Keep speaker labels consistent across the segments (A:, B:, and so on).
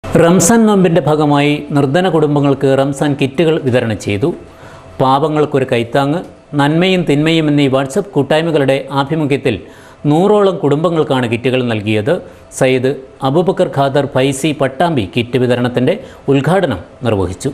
A: റംസാൻ നോമ്പിൻ്റെ ഭാഗമായി നിർധന കുടുംബങ്ങൾക്ക് റംസാൻ കിറ്റുകൾ വിതരണം ചെയ്തു. പാവങ്ങൾക്കൊരു കൈത്താങ്ങ്, നന്മയും തിന്മയും എന്നീ വാട്സപ്പ് കൂട്ടായ്മകളുടെ ആഭിമുഖ്യത്തിൽ 100ഓളം കുടുംബങ്ങൾക്കാണ് കിറ്റുകൾ നൽകിയത്. സയ്യിദ് അബൂബക്കർ ഖാദർ ഫൈസി പട്ടാമ്പി കിറ്റ് വിതരണത്തിൻ്റെ ഉദ്ഘാടനം നിർവഹിച്ചു.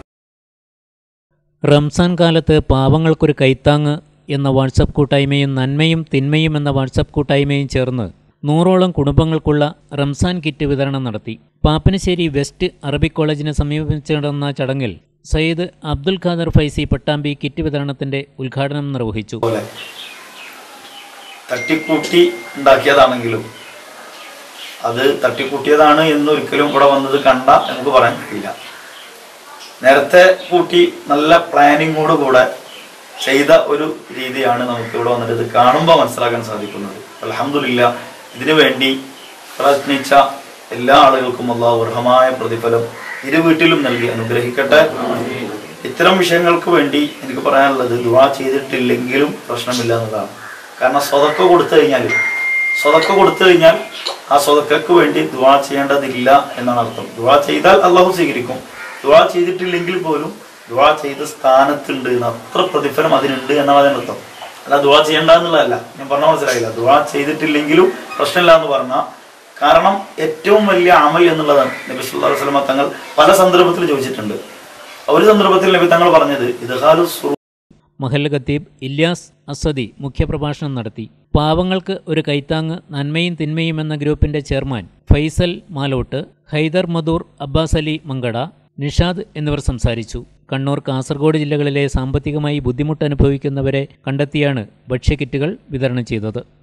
A: റംസാൻ കാലത്ത് പാവങ്ങൾക്കൊരു കൈത്താങ്ങ് എന്ന വാട്സപ്പ് കൂട്ടായ്മയും നന്മയും തിന്മയും എന്ന വാട്സപ്പ് കൂട്ടായ്മയും ചേർന്ന് 100ഓളം കുടുംബങ്ങൾക്കുള്ള റംസാൻ കിറ്റ് വിതരണം നടത്തി. പാപ്പനശ്ശേരി വെസ്റ്റ് അറബിക് കോളേജിനെ സമീപിച്ച് നടന്ന ചടങ്ങിൽ സയ്യിദ് അബ്ദുൽ ഖാദർ ഫൈസി പട്ടാമ്പി കിറ്റ് വിതരണത്തിന്റെ ഉദ്ഘാടനം നിർവഹിച്ചു.
B: തട്ടിക്കൂട്ടി ഉണ്ടാക്കിയതാണെങ്കിലും അത് തട്ടിക്കൂട്ടിയതാണ് എന്നൊരിക്കലും ഇവിടെ വന്നത് കണ്ട നമുക്ക് പറയാൻ കഴിയില്ല. നേരത്തെ കൂട്ടി നല്ല പ്ലാനിങ്ങോട് കൂടെ ചെയ്ത ഒരു രീതിയാണ് നമുക്ക് ഇവിടെ വന്നിട്ട് ഇത് കാണുമ്പോൾ മനസ്സിലാക്കാൻ സാധിക്കുന്നത്. അൽഹംദുലില്ലാ, ഇതിനു വേണ്ടി പ്രയത്നിച്ച എല്ലാ ആളുകൾക്കും അല്ലാഹു അർഹമായ പ്രതിഫലം ഇരു വീട്ടിലും നൽകി അനുഗ്രഹിക്കട്ടെ. ഇത്തരം വിഷയങ്ങൾക്ക് വേണ്ടി എനിക്ക് പറയാനുള്ളത്, ദുആ ചെയ്തിട്ടില്ലെങ്കിലും പ്രശ്നമില്ല എന്നതാണ്. കാരണം സ്വതക്ക കൊടുത്തു കഴിഞ്ഞാൽ ആ സ്വതക്കക്ക് വേണ്ടി ദുആ ചെയ്യേണ്ടതില്ല എന്നാണ് അർത്ഥം. ദുആ ചെയ്താൽ അല്ലാഹു സ്വീകരിക്കും. ദുആ ചെയ്തിട്ടില്ലെങ്കിൽ പോലും ദുആ ചെയ്ത സ്ഥാനത്തുണ്ട്, അത്ര പ്രതിഫലം അതിനുണ്ട് എന്നാണ് അതിനർത്ഥം. അല്ല ദുആ ചെയ്യേണ്ട എന്നുള്ളതല്ല, ഞാൻ പറഞ്ഞ മനസ്സിലായില്ല. ദുആ ചെയ്തിട്ടില്ലെങ്കിലും പ്രശ്നമില്ല എന്ന് പറഞ്ഞാൽ, കാരണം ഏറ്റവും വലിയ അമൽ എന്നുള്ളതാണ്. നബി സല്ലല്ലാഹു അലൈഹി വസല്ലം തങ്ങൾ പല സന്ദർഭത്തിൽ ചോദിച്ചിട്ടുണ്ട്. ഒരു സന്ദർഭത്തിൽ നബി തങ്ങൾ പറഞ്ഞത്
A: മഹല്ല് ഖത്തീബ് ഇല്യാസ് അസദി മുഖ്യപ്രഭാഷണം നടത്തി. പാവങ്ങൾക്ക് ഒരു കൈത്താങ്ങ്, നന്മയും തിന്മയും എന്ന ഗ്രൂപ്പിന്റെ ചെയർമാൻ ഫൈസൽ മാലോട്ട്, ഹൈദർ മദൂർ, അബ്ബാസ് അലി മങ്കട, നിഷാദ് എന്നിവർ സംസാരിച്ചു. കണ്ണൂർ, കാസർഗോഡ് ജില്ലകളിലെ സാമ്പത്തികമായി ബുദ്ധിമുട്ട് അനുഭവിക്കുന്നവരെ കണ്ടെത്തിയാണ് ഭക്ഷ്യക്കിറ്റുകൾ വിതരണം ചെയ്തത്.